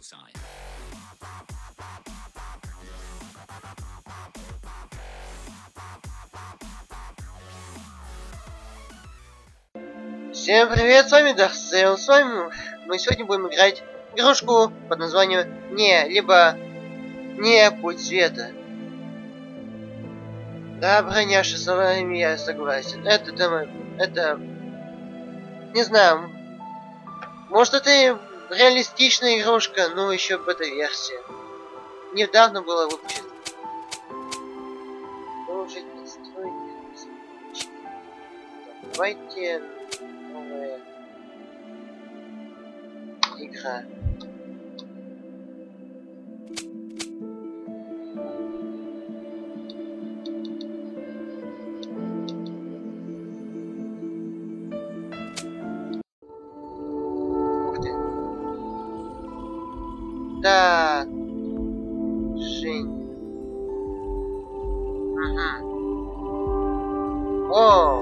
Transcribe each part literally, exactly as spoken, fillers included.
Всем привет, с вами Дарксейл, с вами мы сегодня будем играть в игрушку под названием Не, либо Не Путь Света. Да, броняша, с вами я согласен. Это, это, это, не знаю, может это и реалистичная игрушка, но еще бета-версия. Недавно было выпущено. Продолжить настройки. Давайте новая игра. Ух ты. Так. Жень. Угу. О.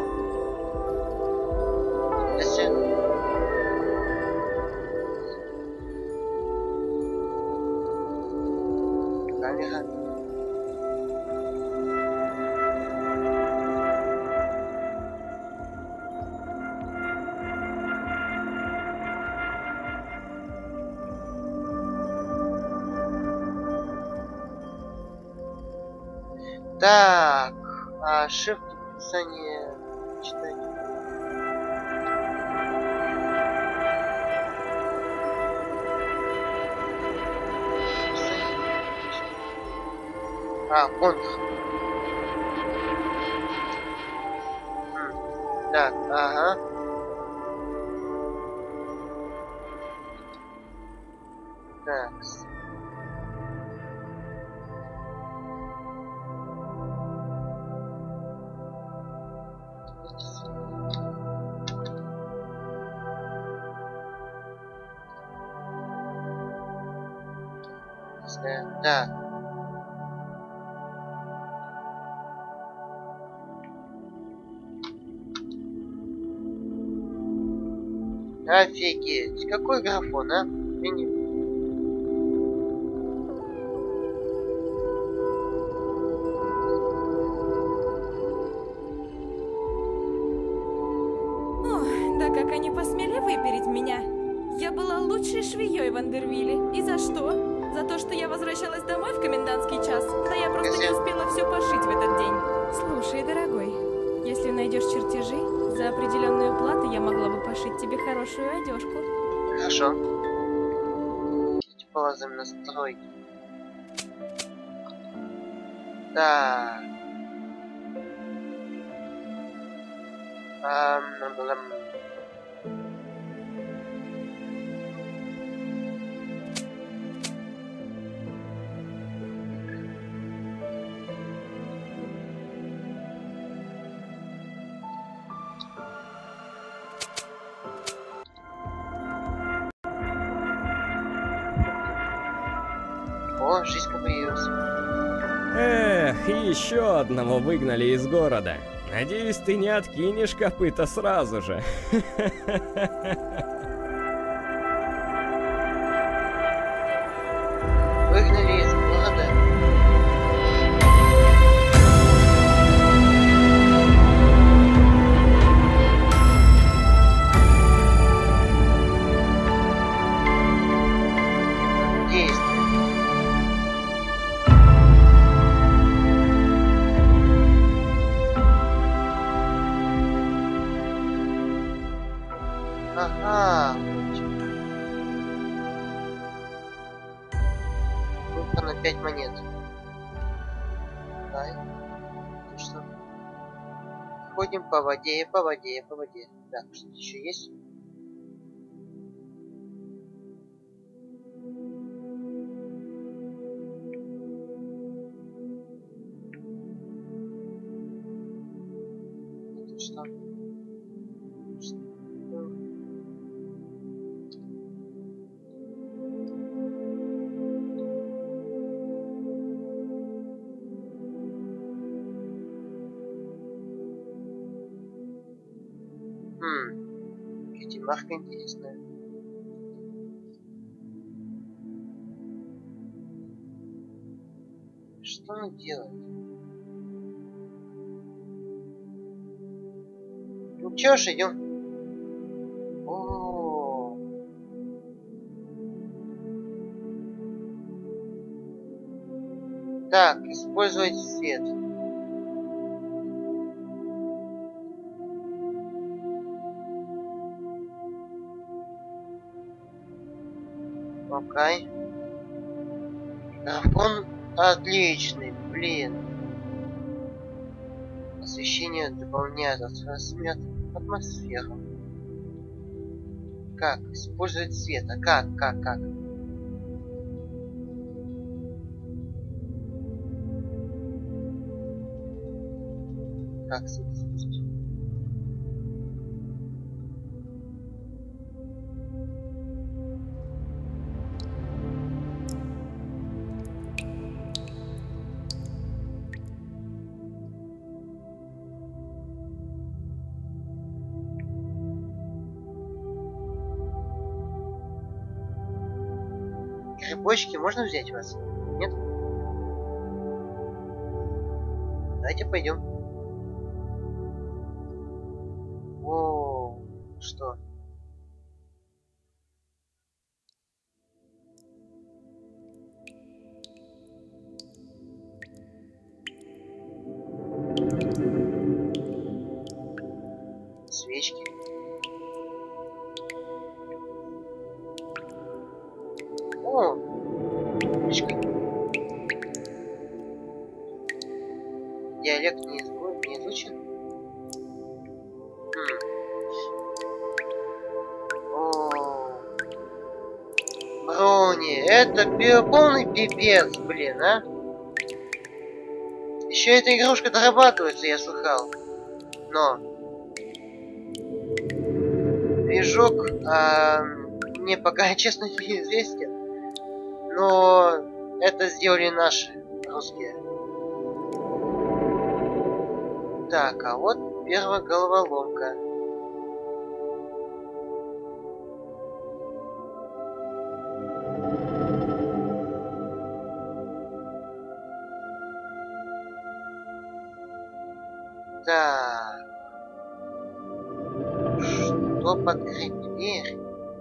Если... Камера. Так, а shift описание читать. А, контр. М, так, ага. Так. Да. Офигеть. Какой графон, а? Я не... Ох, да как они посмели выпереть меня. Я была лучшей швеей в Андервилле. И за что? За то, что я возвращалась домой в комендантский час. Да я просто не успела все пошить в этот день. Слушай, дорогой, если найдешь чертежи, за определенную плату я могла бы пошить тебе хорошую одежку. Хорошо. Давайте полазим в настройки. Так. Ам, О, жизнь появилась. Эх, еще одного выгнали из города. Надеюсь, ты не откинешь копыта сразу же. Выгнали из города. Ага. Ну-ка на пять монет. Дай. Ну что? Ходим по воде, по воде, по воде. Так, что еще есть? Это что? Хм. Марка интересная. Что он делает? Ну чё ж, идем. О, так, использовать свет. Окей. Он отличный, блин. Освещение дополняет атмосферу. Как? Использовать свет. А как? Как? Как? Как свет использовать? Грибочки можно взять у вас? Нет? Давайте пойдем. О, что? Свечки. О, свечка. Диалект не, изу... не изучен. Хм. О, Брони, это полный пипец, блин, а? Еще эта игрушка дорабатывается, я слыхал. Но движок а, мне пока честно неизвестен. Но это сделали наши русские. Так, а вот первая головоломка. Так. Чтоб открыть дверь.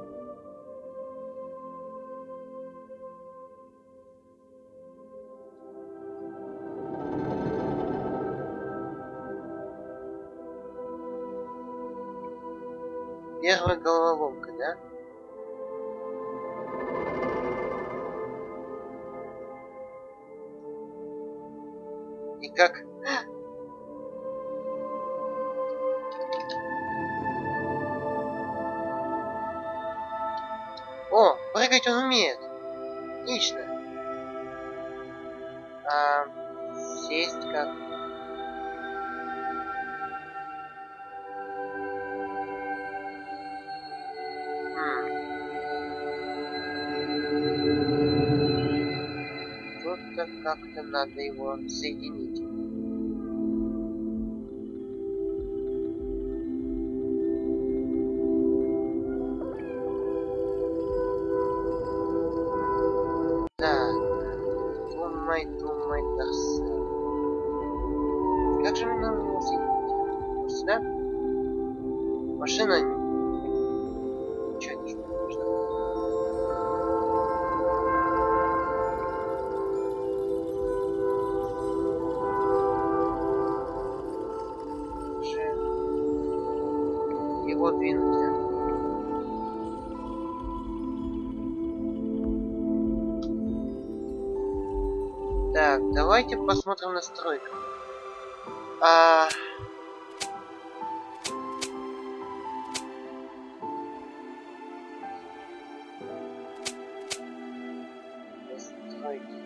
Первая головоломка, да? И как? О, прыгать он умеет. Отлично. А сесть как? Что-то как-то надо его соединить. Так, думай, думай, Дарсен. Как же нам его соединить? Вот сюда? Машина... Ничего не нужно. Его двинуть, да? Так, давайте посмотрим настройку. А... Настройки.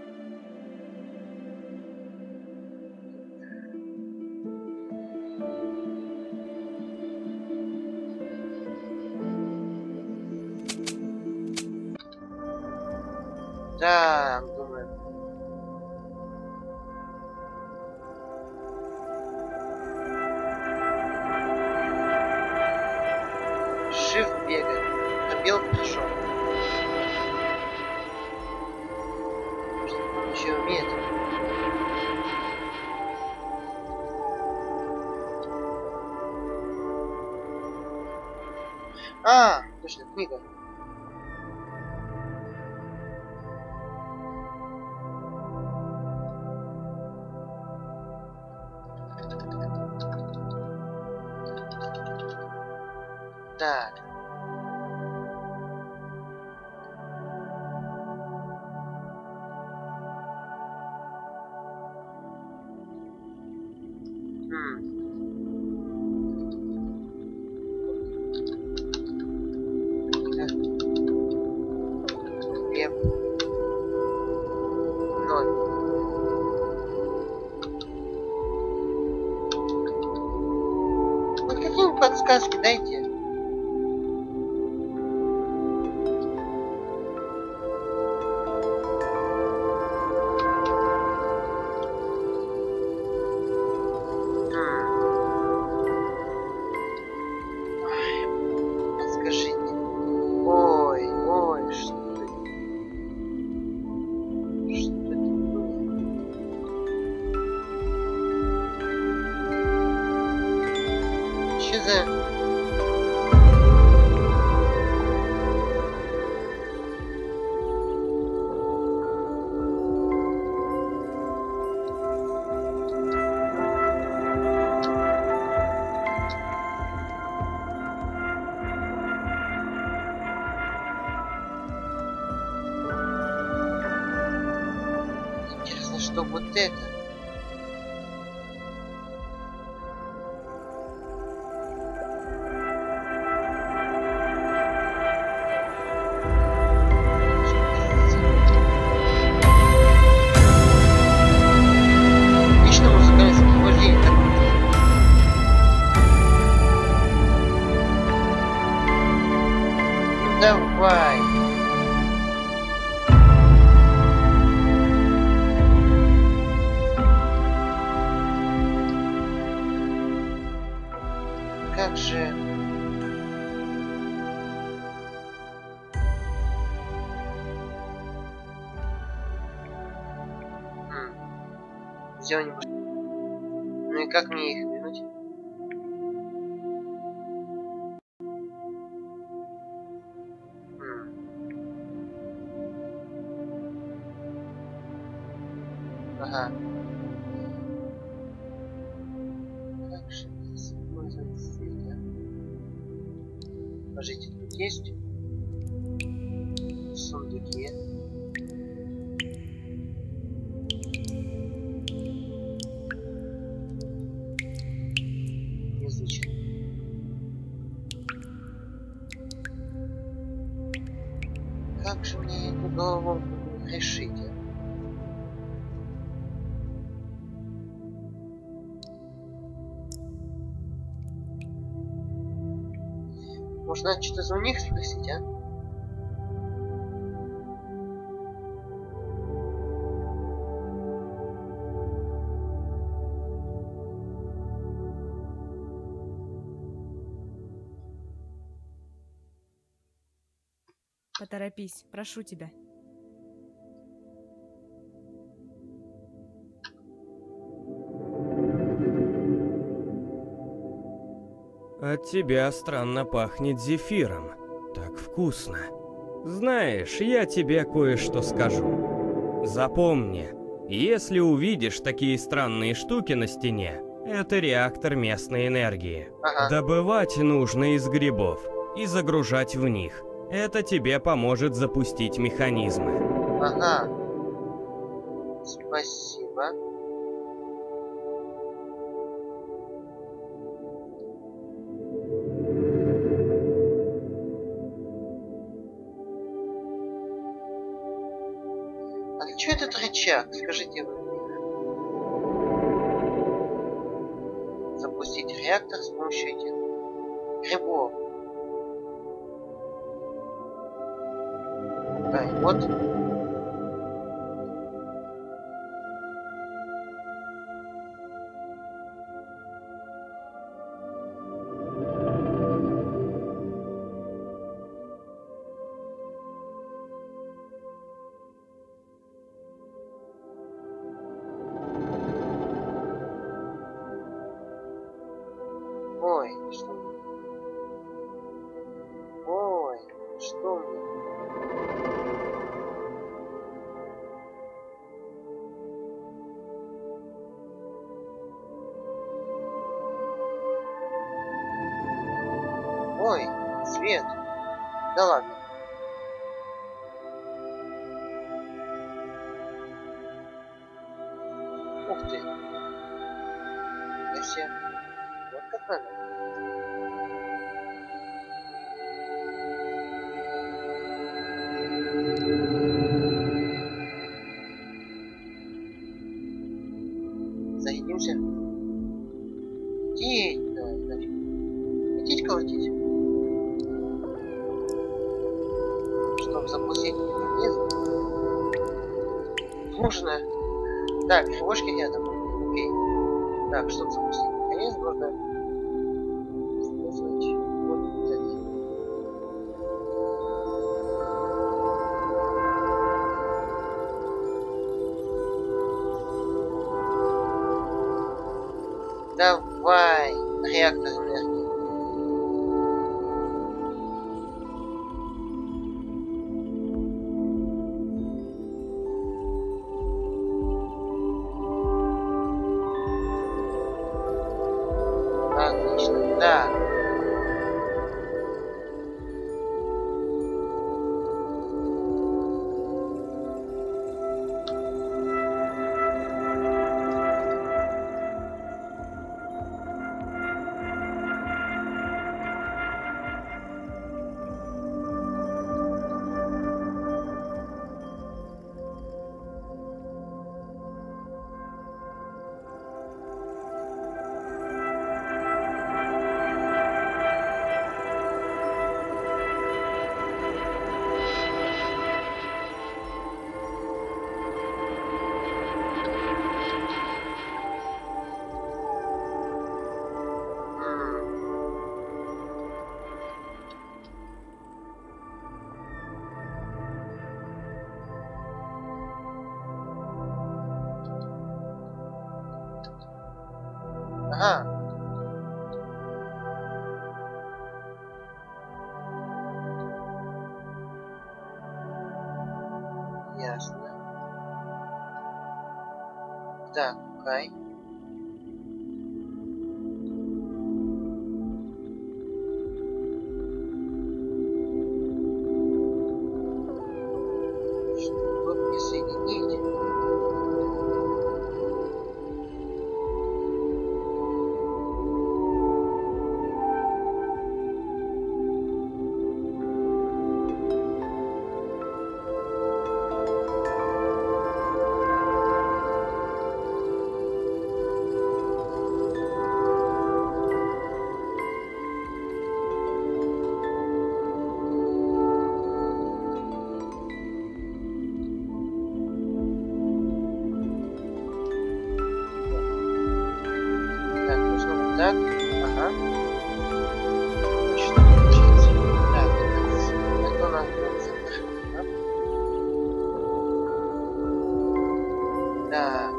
Так, думаю. Shift бегает. Пробел пришел. Что он еще умеет? А, точно, книга. Так. Хлеб. Ноль. Вот какие-нибудь подсказки дайте. Интересно, что вот это? Отлично, музыкальное сопровождение. Ну давай. Как же... Хм. Сделай не пусть. Ну и как мне их вернуть? Хм. Ага. Как же использовать свет, а? Пожите, тут есть в сундуке. Изучим. Как же мне эту голову решить, а? Может, надо что-то за у них спросить, а? Поторопись, прошу тебя. От тебя странно пахнет зефиром. Так вкусно. Знаешь, я тебе кое-что скажу. Запомни, если увидишь такие странные штуки на стене, это реактор местной энергии. Ага. Добывать нужно из грибов и загружать в них. Это тебе поможет запустить механизмы. Ага. Спасибо. А для чего этот рычаг? Скажите вы мне. Запустить реактор с помощью этих грибов. Да, и вот. Ой, что? Свет. Да ладно. Ух ты. И все. Вот как надо. Заедимся. Идите, нафиг. Идите колотить. Чтобы запустить механизм. Нужно. Так, грибочки рядом. Окей. Так, чтобы запустить механизм, нужно использовать вот это. Давай, реактор энергии. Отлично, да. Ага. Ясно. Так, кай. Что мне соединить? Так, нужно вот так. Ага. Что получается? Так, это, это у нас будет центр. Да.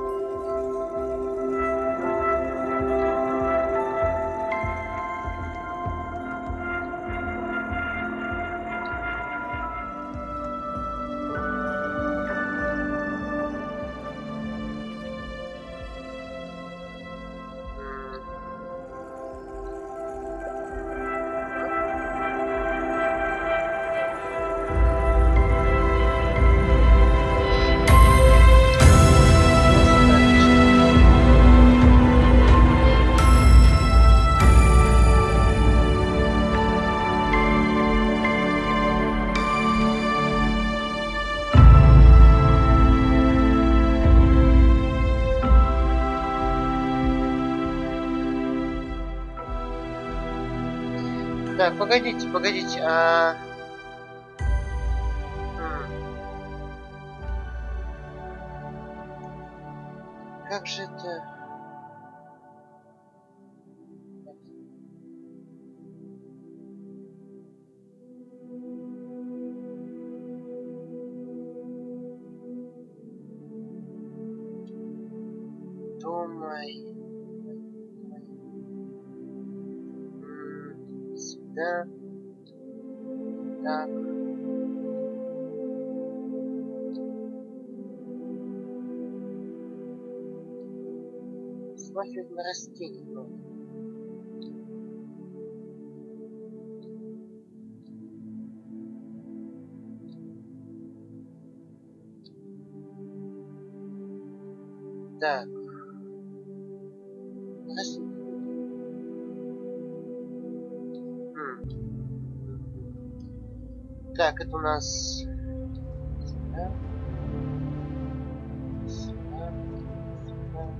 Так, погодите, погодите, а... М. Как же это... Думай... Да. Так. Смахивает на растение. Так. Раз... Хм. Так, это у нас... Да? Сюда. Сюда.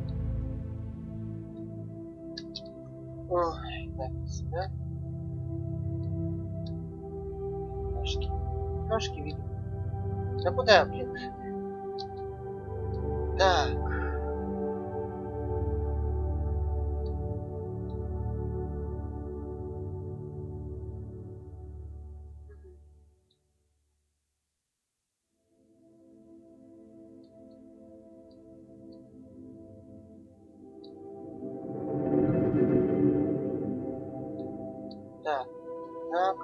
Ой, так, сюда. Ножки. Ножки видим. Да куда, блин? Так. Так, так.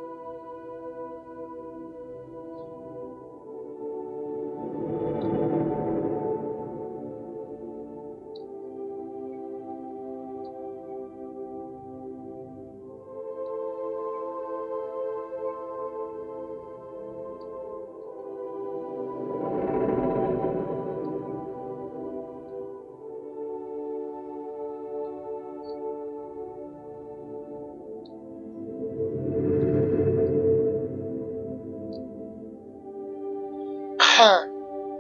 Ха.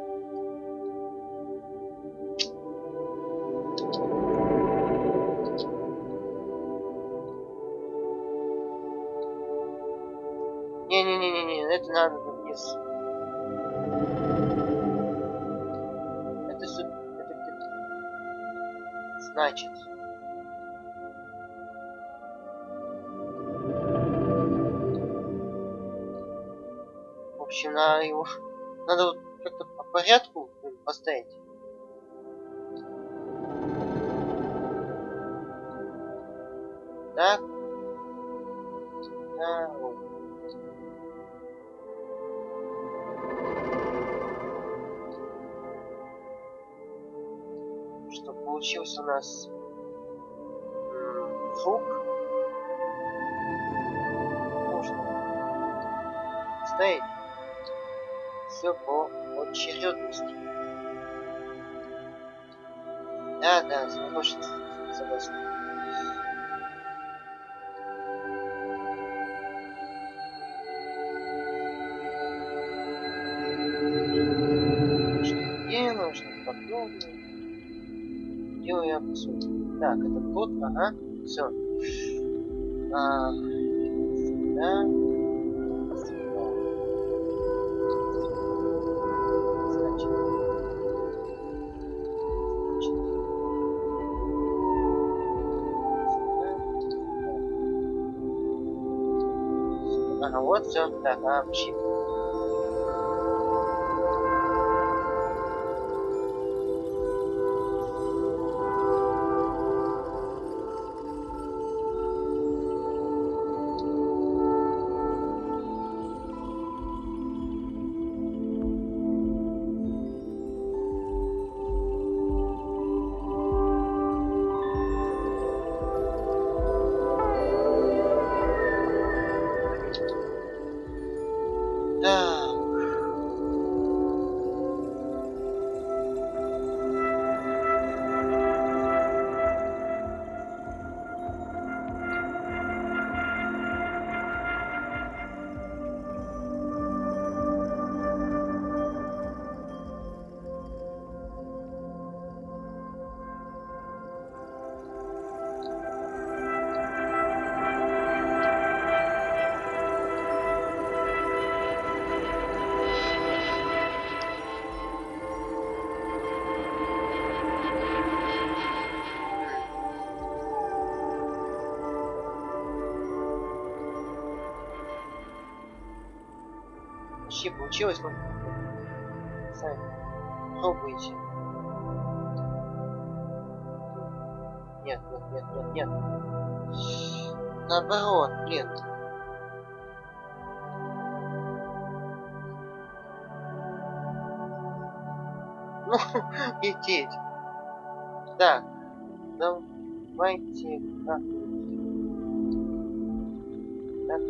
Не-не-не-не-не, это надо вниз. Это сюда. Это где-то. Значит. В общем, надо его... Надо вот как-то по порядку поставить. Так. Да, вот. Что получился у нас звук. Нужно ставить все по очередности. Да, да, согласен. Согласен. Что делаю, что подобное. Делаю я по сути. Так, это тот, ага, все. А, да. Ага, вот все. Так, а, щит. Почти получилось, но сами пробуйте. Нет, нет, нет, нет, нет. Наоборот, блин. Ну, лететь. Так, давайте как. Так.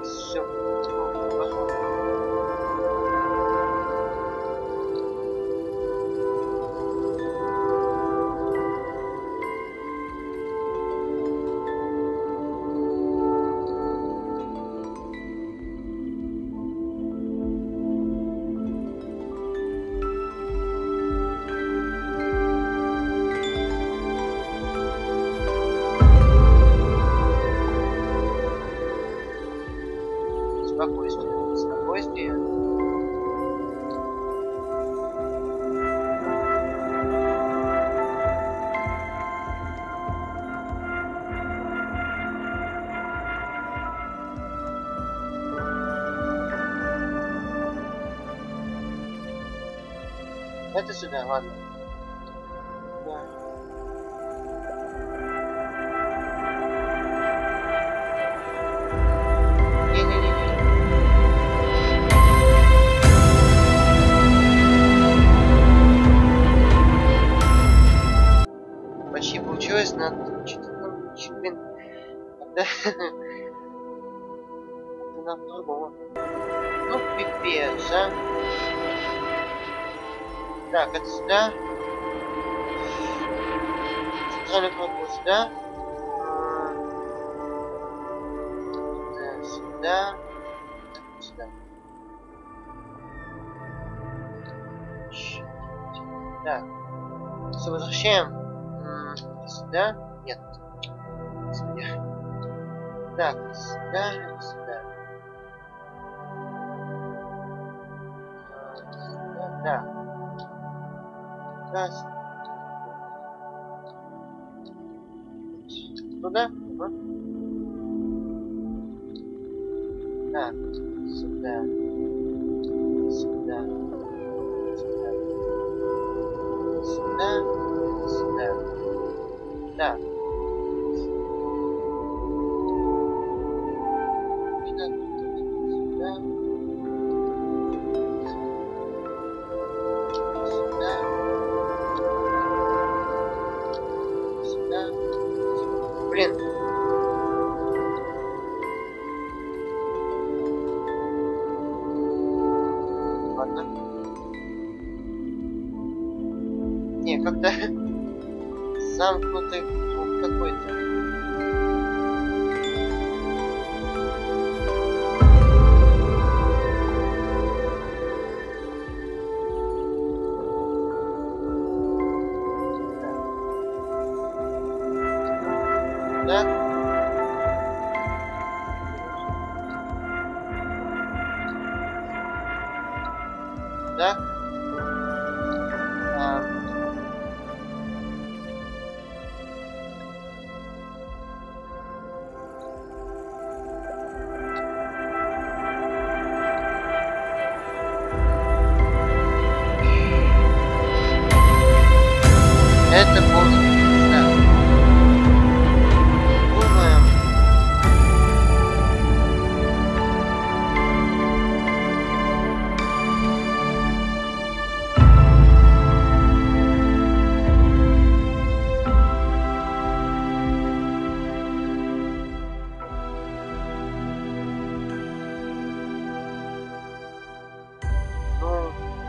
Все. Спокойствие, спокойствие. Это сюда, ладно. Да. Почти получилось, надо что-то там, чё, блин, да, это нам по-другому. Ну, пипец, а. Так, это сюда. Центральный корпус сюда. Это сюда. Сюда. Так. Все, возвращаем. Сюда? Нет. Сюда. Так, сюда, сюда. Сюда, да. Да, сюда. Туда? Угу. Так, сюда. Сюда. Сюда. Сюда. Сюда. Да. Сюда. Сюда. Сюда. Блин. Ладно. Не, как-то замкнутый круг какой-то. Да? Да? А. Это полностью да. Думаем. Ну.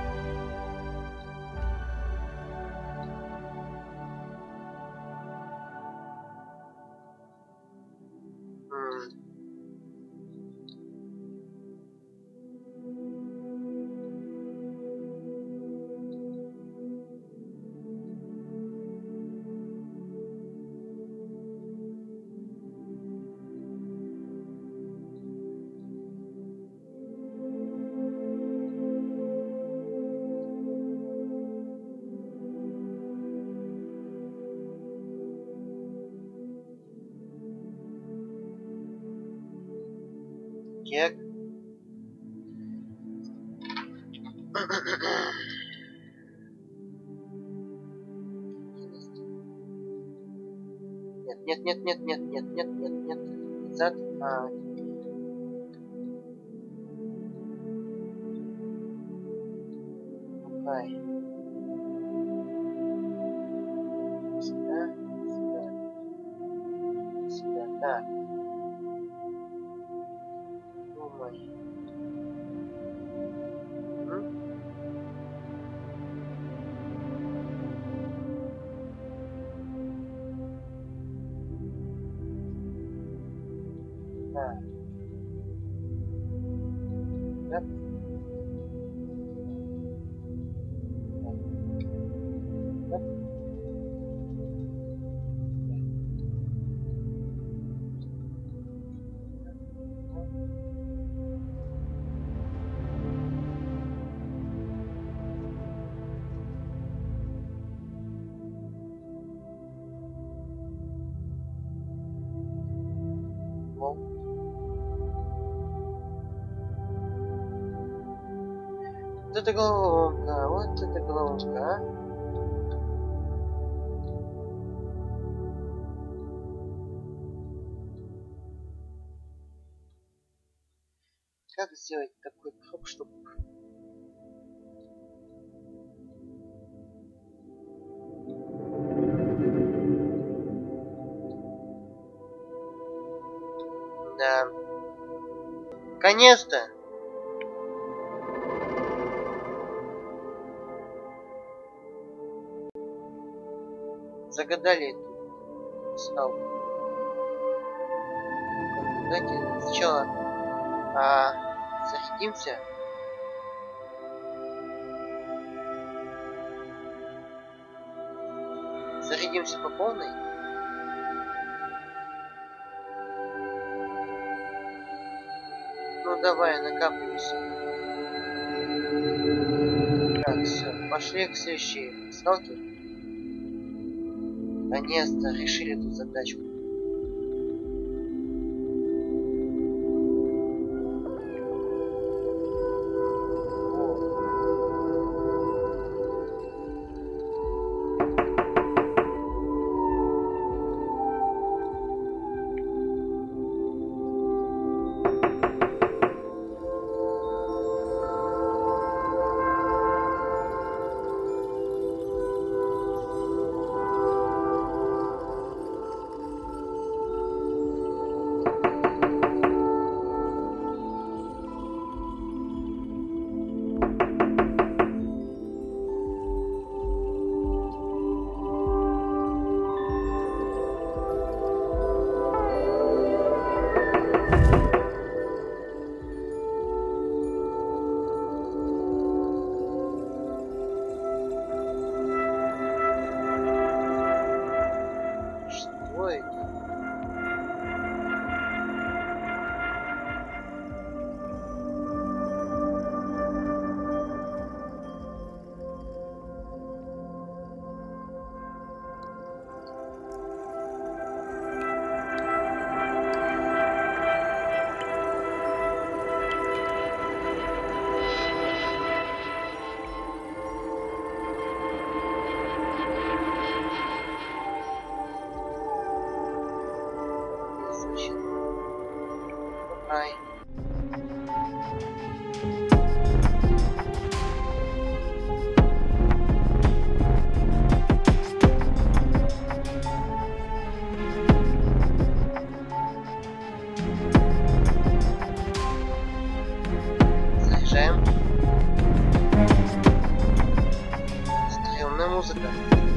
Кек. Нет, нет, нет, нет, нет, нет, нет, нет, нет. Назад. А. Окей. Сюда, сюда. Сюда, так. Ой. М? Да. Да. Да. Вот. Вот это головоломка, вот это головоломка, а? Как сделать такой круг, чтобы... Да. Наконец-то! Загадали эту скалку. Давайте сначала а, зарядимся. Зарядимся по полной. Ну давай, накапливайся. Так, все, пошли к следующей скалке. Наконец-то решили эту задачку. Ай. Заряжаем. Стрёмная музыка.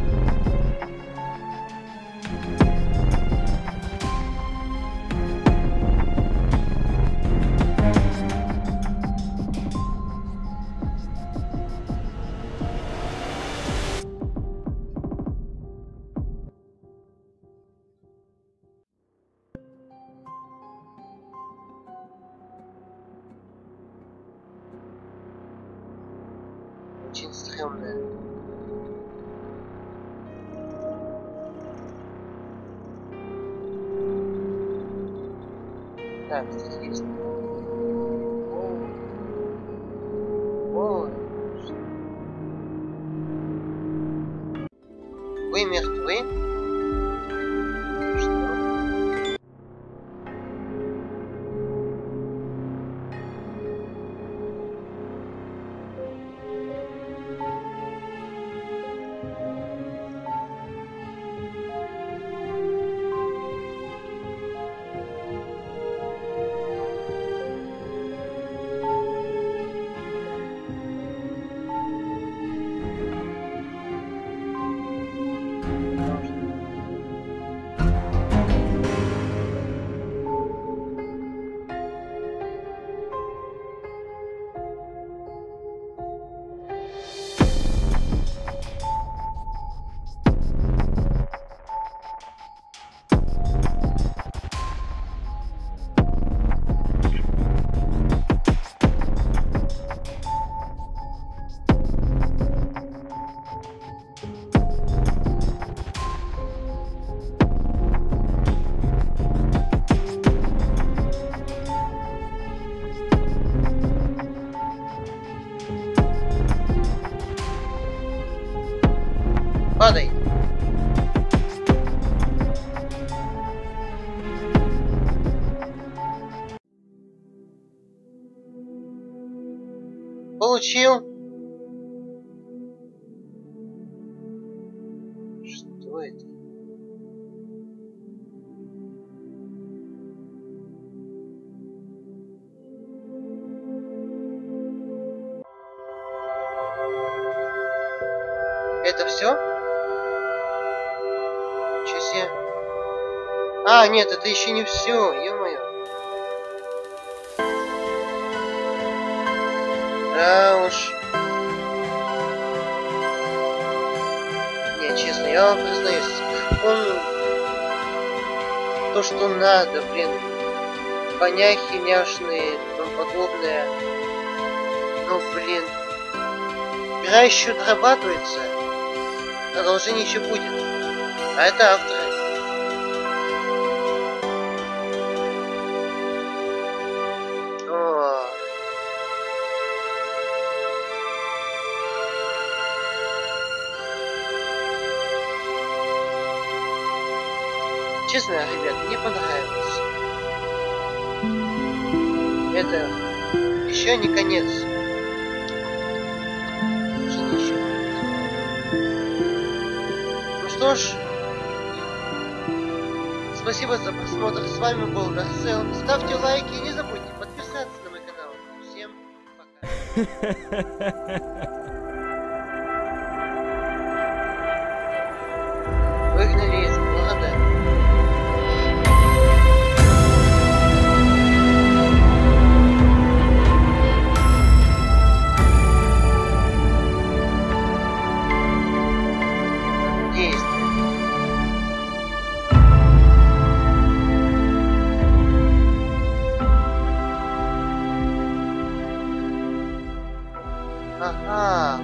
Очень стрёмная. Так, здесь есть. О, что? Вы мертвы? Что? Получил. Что это? Это все? Ничего себе. А, нет, это еще не все, ё-моё. Да уж. Не, честно, я вам признаюсь, он... То, что надо, блин. Поняхи няшные, тому подобное. Ну, блин. Игра еще дорабатывается. Продолжение еще будет. А это авторы. О. Честно, ребят, мне понравилось. Это еще не конец. Уже не еще. Ну что ж, спасибо за просмотр. С вами был Дарксел. Ставьте лайки и не забудьте подписаться на мой канал. Всем пока. Выгнали из города. Ага.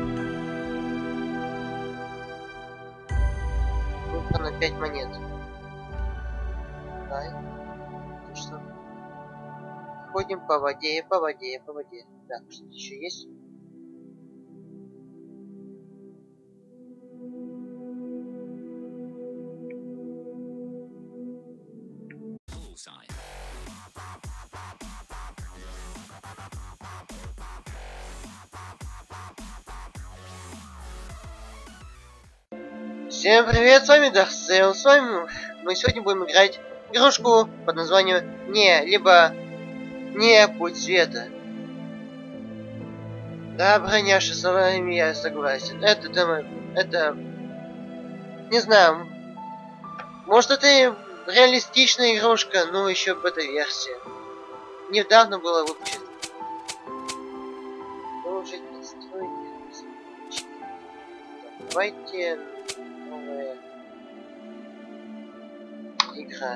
Ну-ка на пять монет. Дай. Ну что? Ходим по воде, по воде, по воде. Так, что еще есть? Всем привет, с вами Дарксел, с вами мы сегодня будем играть в игрушку под названием Не, либо Не, Путь Света. Да, броняша, с вами я согласен. Это, это, это, не знаю, может это и реалистичная игрушка, но еще бета-версия. Недавно была выпущена. Продолжить настройки. Давайте... Новая игра.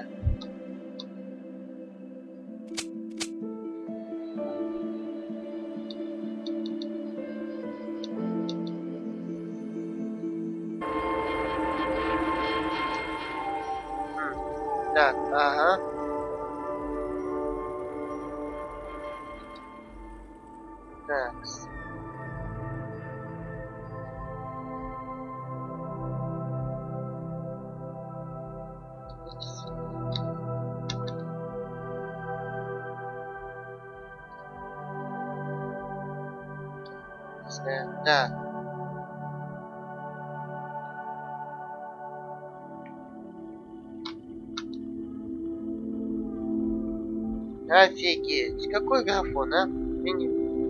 Так, ага. Так. Да. Офигеть, какой графон, а? Мини.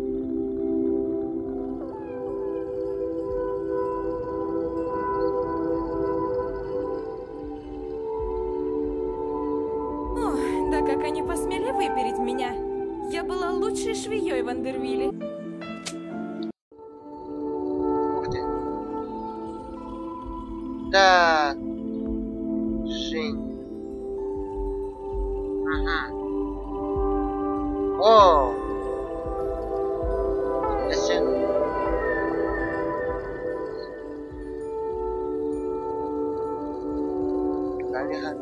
Ох, да как они посмели выпереть меня. Я была лучшей швеей в Андервилле. Так, Жень. Угу. О! Если... Камера.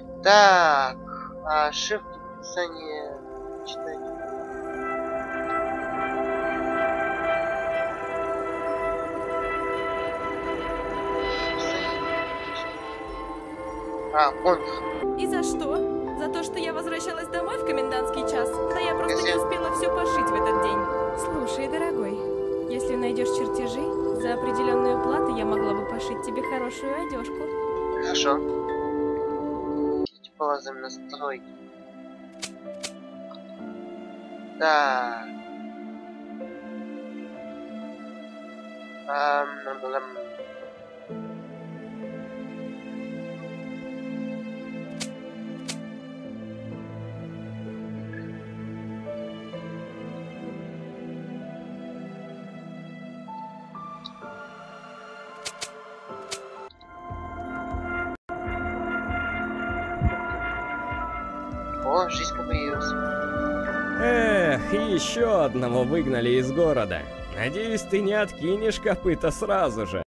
Так, а shift описание читать. А, контр. И за что? За то, что я возвращалась домой в комендантский час? Да я просто не успела все пошить в этот день. Слушай, дорогой, если найдешь чертежи, за определенную плату я могла бы пошить тебе хорошую одежку. Хорошо. Давайте полазим на стройки. Так. Ам, ам, ам. О, жизнь появилась. Эх, еще одного выгнали из города. Надеюсь, ты не откинешь копыта сразу же.